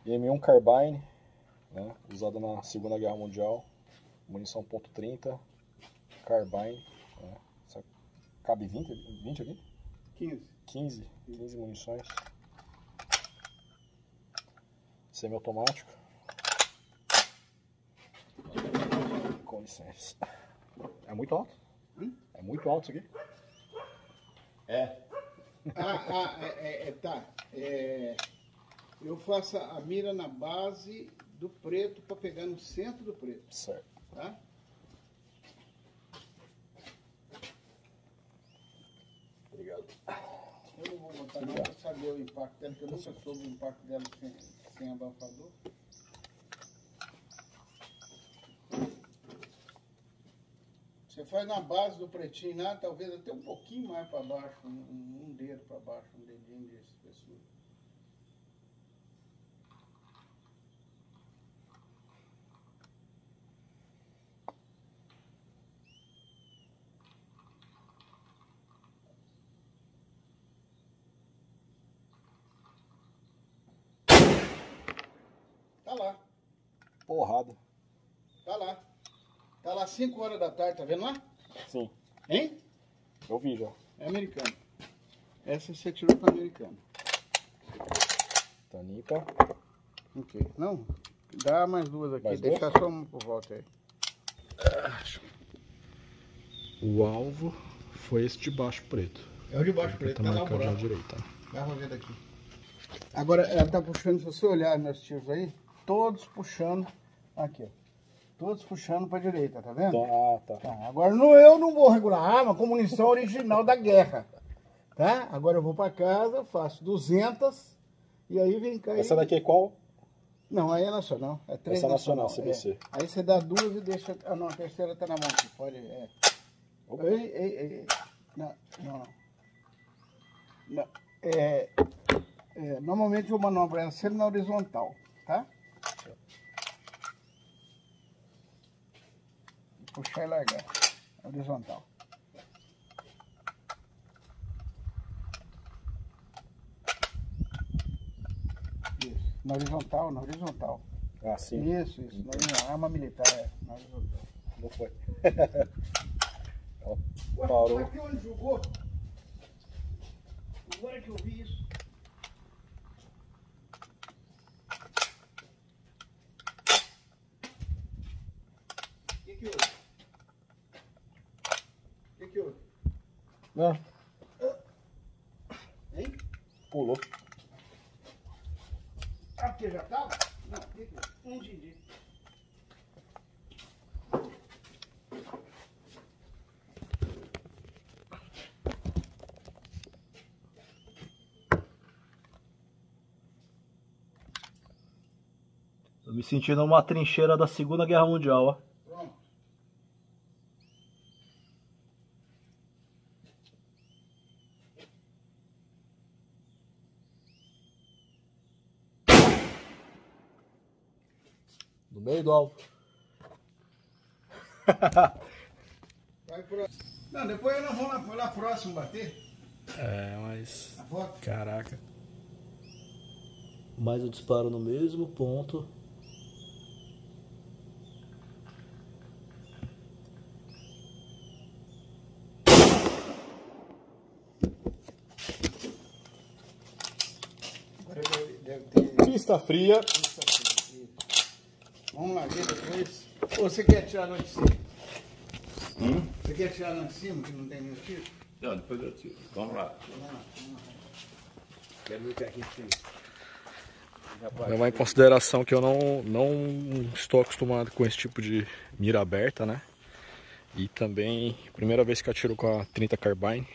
M1 Carbine, né, usada na Segunda Guerra Mundial, munição .30, Carbine, né, cabe 20 aqui? 15 munições, semiautomático, com licença. É muito alto? É muito alto isso aqui? Tá. Eu faço a mira na base do preto para pegar no centro do preto. Certo. Tá? Obrigado. Eu não vou botar não para saber o impacto dela, porque eu nunca soube o impacto dela sem abafador. Você faz na base do pretinho lá, talvez até um pouquinho mais para baixo, um dedo para baixo, um dedinho de espessura. Tá lá. Porrada. Tá lá. Tá lá 5 horas da tarde, tá vendo lá? Sim. Hein? Eu vi já. É americano. Essa você tirou para americano. Tanica. Ok. Não, dá mais duas aqui. Mais deixa duas? só uma por volta aí. O alvo foi esse de baixo preto. É o de baixo preto, Tá tá lá o marcado na buraco. direita. Dá pra ver daqui. Agora ela tá puxando, se você olhar meus tiros aí, todos puxando aqui, ó. Todos puxando pra direita, tá vendo? Tá. Tá, agora eu não vou regular a arma com munição original da guerra. Tá? Agora eu vou pra casa, faço 200 e aí vem cá. Essa daqui é qual? Não, aí é nacional. É 3 Essa é nacional, nacional, CBC. É. Aí você dá duas e deixa. Ah, não, a terceira tá na mão aqui. Pode. Ei. Não. Normalmente eu manobro ela sempre na horizontal, tá? Puxar e largar. Horizontal. Isso. Na horizontal. Ah, sim. Isso. Na arma militar, na horizontal. Não foi. Ué, Parou. aqui onde jogou? Agora que eu vi isso. O que houve? Não. Hein? Pulou. Ah, porque já tava? Não, o que houve? Não entendi. Tô me sentindo numa trincheira da Segunda Guerra Mundial, ó. Pronto. No meio do alvo. Vai pro... Não, depois nós vamos lá próximo bater. É, mas... A foto. Caraca. Mais eu disparo no mesmo ponto. Agora deve ter... Pista fria. Vamos lá ver depois. Ou você quer tirar lá de cima? Você quer tirar lá de cima, que não tem nenhum tiro? Não, depois eu tiro. Vamos lá. Quero ver o que aqui tem. Levar em consideração que eu não estou acostumado com esse tipo de mira aberta, né? E também, primeira vez que eu atiro com a 30 Carbine.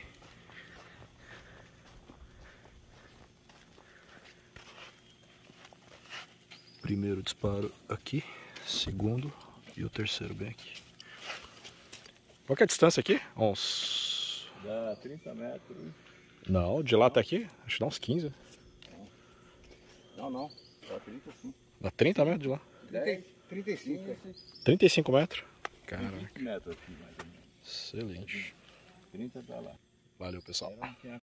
Primeiro disparo aqui, segundo e o terceiro bem aqui. Qual que é a distância aqui? Uns... Dá 30 metros. Não, de lá até aqui? Acho que dá uns 15. Não. Dá 30 sim. Dá 30 metros de lá. 35. 35 metros? Caraca, 20 metros aqui, mais ou menos. excelente. 30 tá lá. Valeu, pessoal. Não tinha